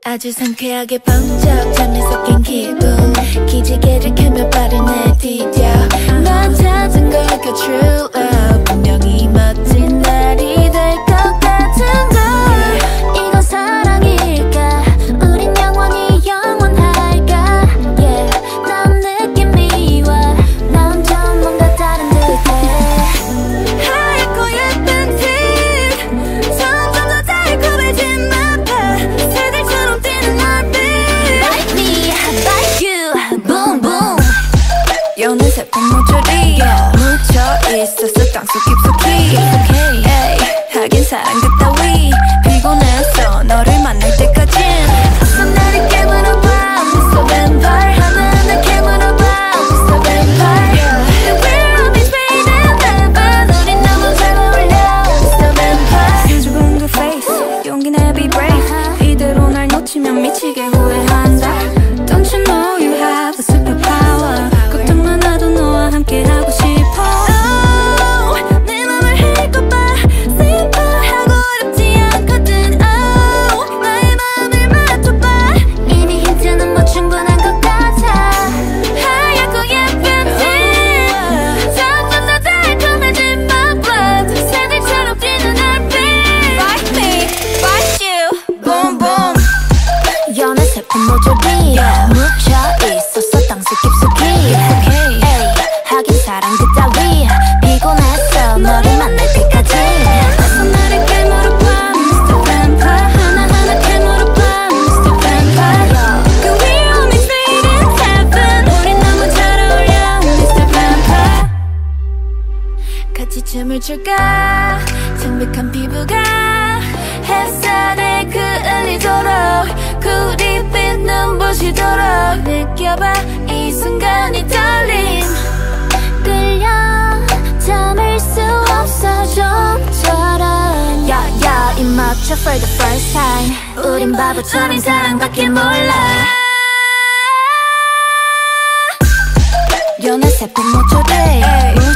아주 상쾌하게 번쩍 잠에 섞인 기분 기지개를 켜며 발을 내디뎌 난 찾은 걸까 true love 분명히 멋진 날이 될 것 같은 걸 이건 사랑일까 우린 영원히 영원할까 yeah 난 느낌이 와 난 좀 뭔가 다른 듯해 하얗고 예쁜 티 점점 더 달콤해진 my path 새들처럼 뛰는 날빛 Bite me, bite you, boom boom 여는 새콤 모조리 묻혀있었어 땅속 깊숙이 hey, 하긴 사랑 그따위 피곤했어 너를 만날 때까진 어서 나를 깨물어봐 Mr. Vampire 하나하나 깨물어봐 Mr. Vampire And we're always waiting heaven 우린 너무 잘 어울려 Mr. Vampire 수줍은 그 face 용기 내 be brave 이대로 날 놓치면 미치게 후회한다 Don't you know you have a superpower 걱정 많아도 너와 함께 하고 싶어 내 맘을 읽어봐 simple 어렵지 않거든 나의 마음을 맞춰봐 이미 힌트는 뭐 충분한 것 같아 하얗고 예쁜 티 점점 더 달콤해진 my blood 새들처럼 뛰는 날빛 Bite me, bite you, boom boom 연애 새콤 모조리 묻혀있었어 땅속 깊숙이 hey, 하긴 사랑 그따위 피곤했어 너를 만날 때까지 어서 나를 깨물어봐 Mr. Vampire 하나하나 깨물어봐 Mr. Vampire Cause we're always waiting heaven 우린 너무 잘 어울려 Mr. Vampire 같이 춤을 출까 창백한 피부가 햇살에 그을리도록 구릿빛 눈부시도록 느껴봐 이 순간이 떨림 끌려 참을 수 없어 좀처럼 야야 입 맞춰 for the first time 우린 바보처럼 사랑밖에 몰라 연애 새콤 모조리